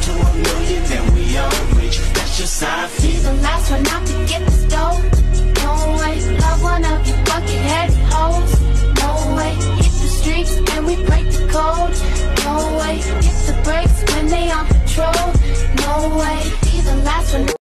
to a million, then we all rich. That's just how I feel. Be the last one out to get the stove. No way, love one of you bucket-headed hoes. No way, hit the streets and we break the code. No way, hit the brakes when they on patrol. No way, be the last one.